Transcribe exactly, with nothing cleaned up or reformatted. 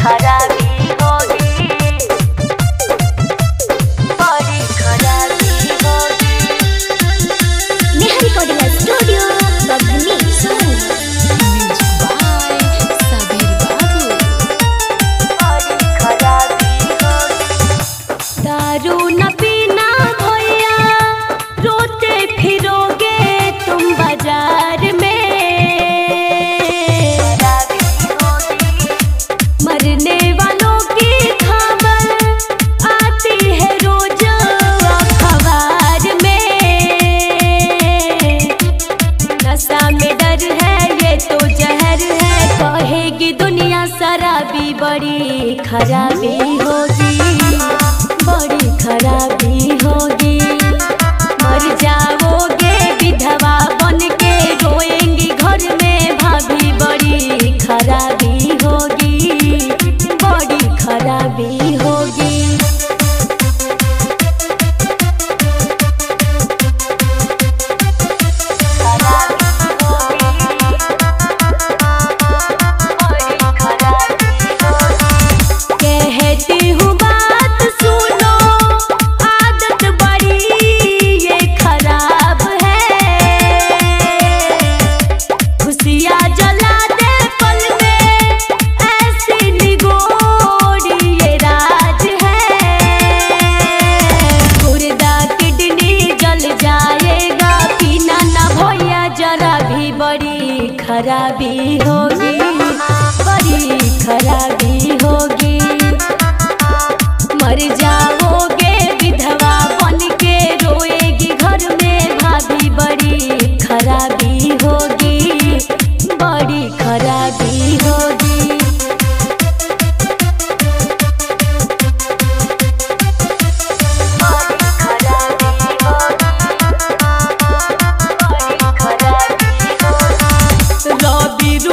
खराबी होगी, बड़ी खराबी होगी। नेहा रिकॉर्डिंग स्टूडियो बबनी दारू न पीना भैया, रोते फिरोगे तुम बाजार में, मरने वालों की खबर आती है रोज अखबार में। नशा में डर है ये तो जहर है, कहेगी दुनिया शराबी बड़ी खराबी होगी, बड़ी खराबी होगी। मर जाओगे विधवा बन के, रोएंगी घर में भाभी बड़ी खराबी होगी, बड़ी खराबी होगी। कहती हूँ बात सुनो, आदत बड़ी ये खराब है, खुशियाँ जला दे पल में ऐसी निगोरी ये राज है। गुर्दा किडनी जल जाएगा, पीना ना भैया जरा भी, बड़ी खराबी होगी, बड़ी खराबी होगी। मर जाओगे विधवा बन के, रोएगी घर में भाभी बड़ी खराबी होगी, बड़ी खराबी होगी। रवि